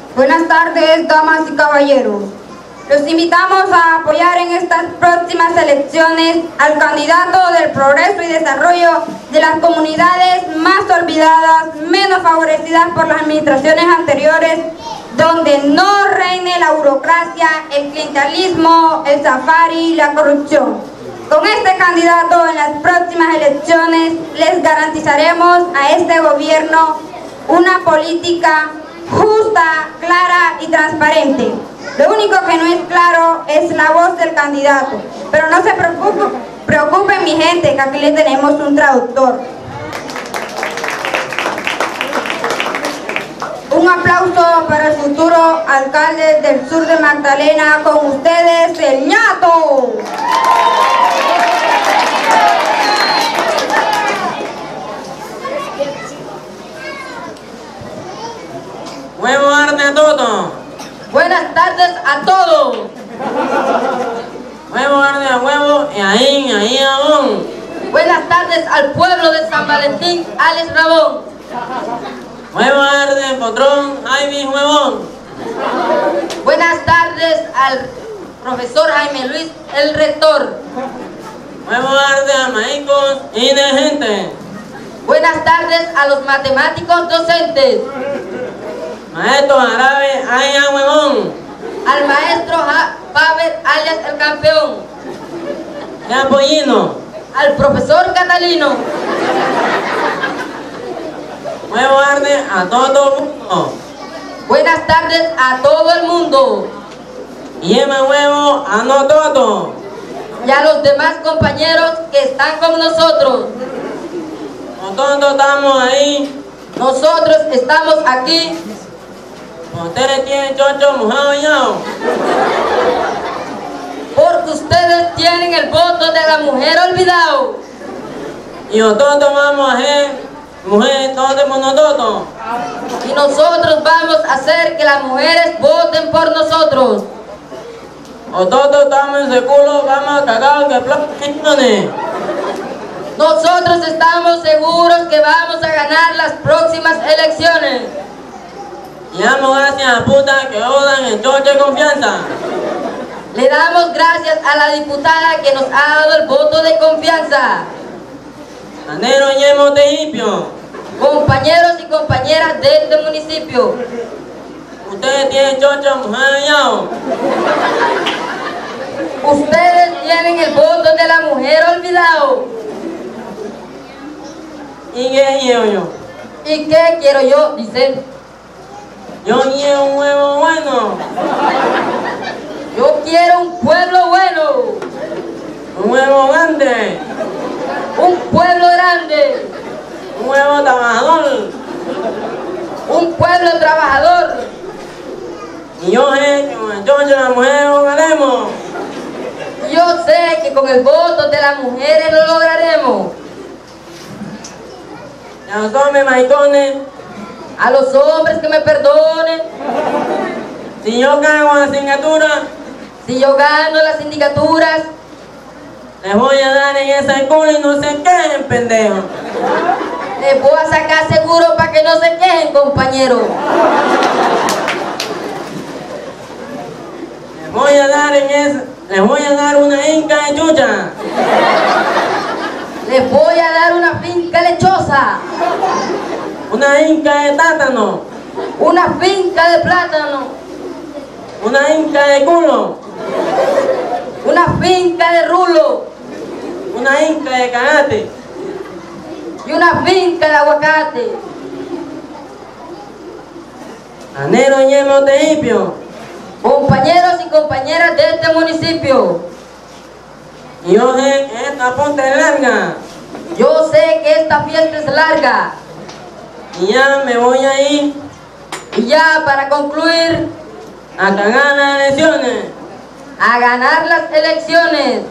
Buenas tardes, damas y caballeros. Los invitamos a apoyar en estas próximas elecciones al candidato del progreso y desarrollo de las comunidades más olvidadas, menos favorecidas por las administraciones anteriores, donde no reine la burocracia, el clientelismo, el safari y la corrupción. Con este candidato en las próximas elecciones les garantizaremos a este gobierno una política justa, clara y transparente. Lo único que no es claro es la voz del candidato. Pero no se preocupen mi gente, que aquí le tenemos un traductor. Un aplauso para el futuro alcalde del sur de Magdalena, con ustedes, el ñato. Huevo arde a todo. Buenas tardes a todos. Huevo arde a huevo y ahí aún. Buenas tardes al pueblo de San Valentín, Alex Rabón. Huevo arde potrón, Jaime huevón. Buenas tardes al profesor Jaime Luis, el rector. Huevo arde a maicos y de gente. Buenas tardes a los matemáticos docentes. Maestro árabe, ahí a huevón. Al maestro Pavel, alias el campeón. Ya pollino. Al profesor Catalino. Huevo arde a todo el mundo. Buenas tardes a todo el mundo. Y llama huevo a no todo. Y a los demás compañeros que están con nosotros. Nosotros estamos ahí. Nosotros estamos aquí. Ustedes tienen chocho mojado ya. Porque ustedes tienen el voto de la mujer olvidado. Y nosotros vamos a ser mujeres todos por nosotros. Y nosotros vamos a hacer que las mujeres voten por nosotros. Nosotros estamos en ese culo, vamos a cagar que planes. Nosotros estamos seguros que vamos a ganar las próximas elecciones. Y damos gracias a puta que odan el chocho de confianza. Le damos gracias a la diputada que nos ha dado el voto de confianza. Anero yemo tejipio. Compañeros y compañeras de este municipio. Ustedes tienen chocho mojado ya. Ustedes tienen el voto de la mujer olvidado. ¿Y qué quiero yo? ¿Y qué quiero yo? Dicen. Yo quiero un huevo bueno. Yo quiero un pueblo bueno. Un huevo grande. Un pueblo grande. Un huevo trabajador. Un pueblo trabajador. Y yo sé que con el chocho de la mujer lo ganaremos. Yo sé que con el voto de las mujeres lo lograremos. Y a los hombres maricones. A los hombres que me perdonen. Si yo cago en la asignatura, si yo gano las sindicaturas, les voy a dar en ese culo y no se quejen, pendejo. Les voy a sacar seguro para que no se quejen, compañeros. Les voy a dar una inca de chucha. Les voy a dar una finca lechosa. Una inca de tátano. Una finca de plátano. Una inca de culo. Una finca de rulo. Una inca de cagate. Y una finca de aguacate. Anero yemo tejipio. Compañeros y compañeras de este municipio. Y yo sé que esta punta es larga. Yo sé que esta fiesta es larga. Y ya me voy a ir. Y ya para concluir, a cagar las elecciones. A ganar las elecciones.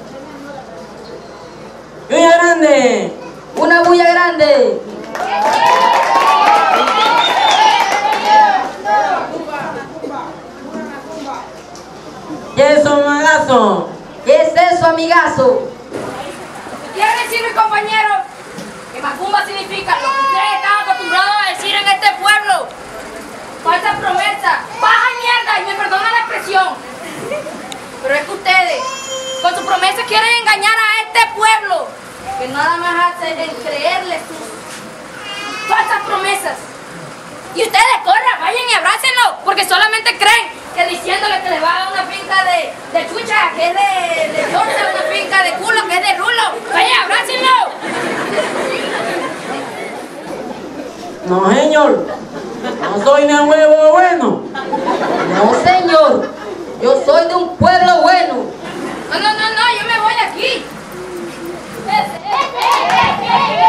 ¡Bulla grande! Una bulla grande. ¿Qué es eso, magazo? ¿Qué es eso, amigazo? Quiero decir, mis compañeros, que macumba significa lo que ustedes están acostumbrados a decir en este pueblo. Falsa promesa, información. Pero es que ustedes, con sus promesas, quieren engañar a este pueblo, que nada más hace en creerles sus falsas promesas. Y ustedes corran, vayan y abrácenlo, porque solamente creen que diciéndole que les va a dar una finca de chucha, que es de torta, una finca de culo, que es de rulo. Vayan, abrácenlo. No, señor. No soy ni un huevo bueno. No, señor. Yo soy de un pueblo bueno. No, yo me voy de aquí.